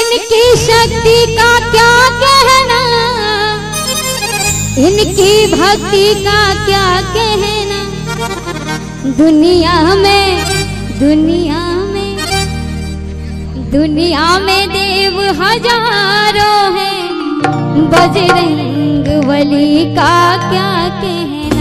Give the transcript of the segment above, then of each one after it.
इनकी शक्ति का क्या कहना, इनकी भक्ति का क्या कहना। दुनिया में देव हजारों हैं, बजरंग बली का क्या कहना।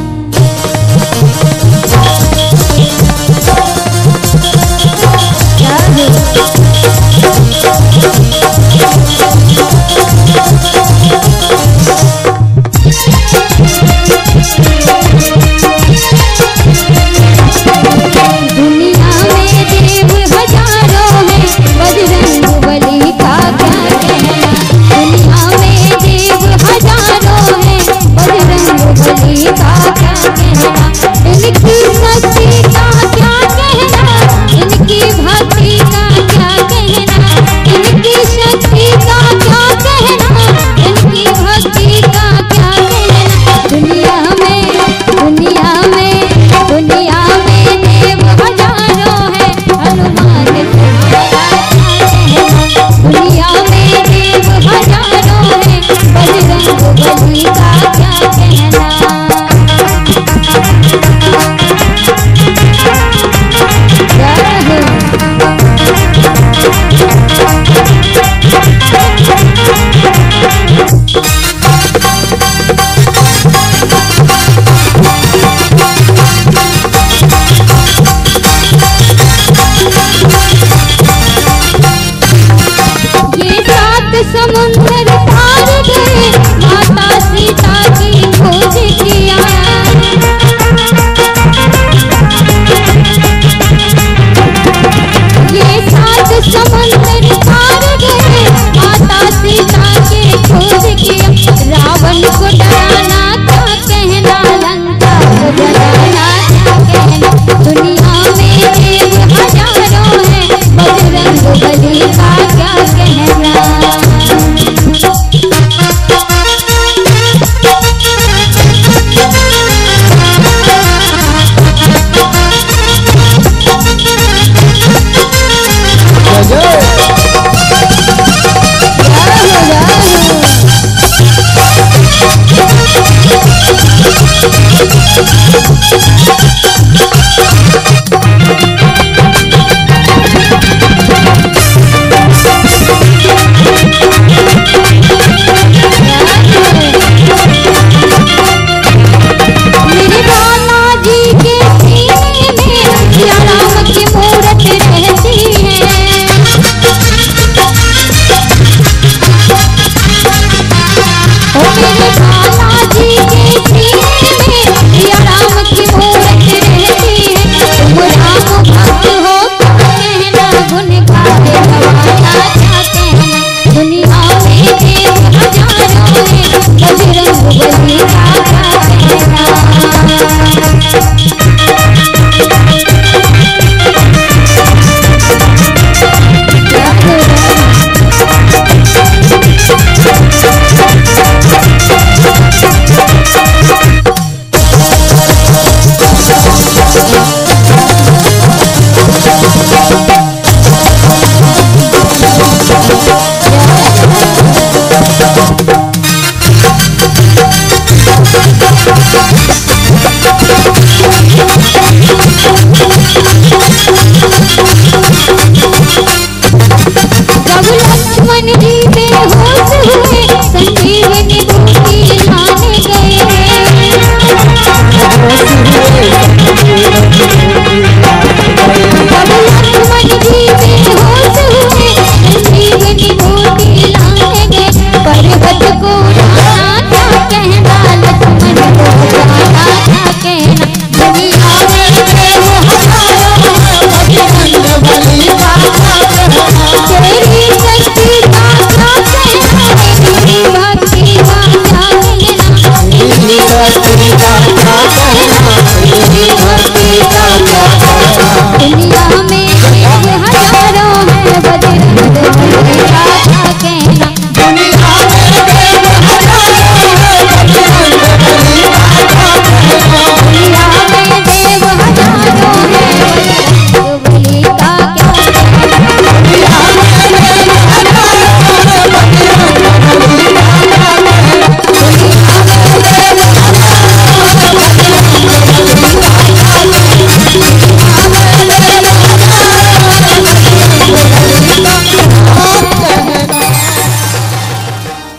समुंदर पार गए, माता सीता की खोज किया। ये 7 समुंदर पार गए, माता सीता की खोज किया। रावण को डराना क्या कहना, लंका को जलाना क्या कहना। दुनिया में देव हजारों हैं, बजरंग बली का क्या कहना। Yeah.